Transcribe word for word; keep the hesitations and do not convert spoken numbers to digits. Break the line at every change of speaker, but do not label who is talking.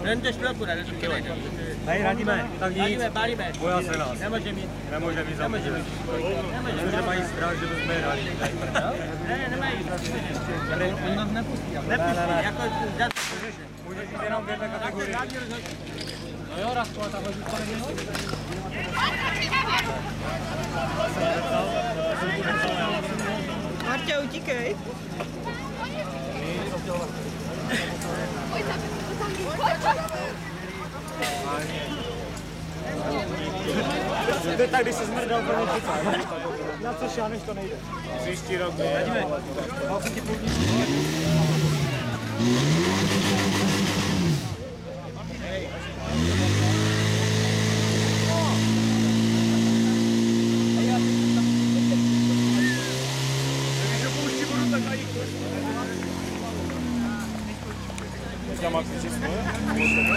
Jdeš chvilku, ne?
Tady radíme, tak nic.
Radíme, pálíme.
Boja se nás.
Nemůže mít.
Nemůže mít za
Nemůže mít.
Nemůže, že mají strach, že bychom je dali.
Ne, nemají.
Oni nás nepustí.
Nepustí, jako zase.
Můžeš jít jenom v jedné kategorii. No jo, Radko, a takhle zůstane něco.
Marťa, utíkej.
To je tak, když se zmrdal pro něčice. Na co šáneš, to nejde. Příští rok. Radíme. Dal jsem ti půlní. Když opouští budu, tak najít. Já mám si svoje?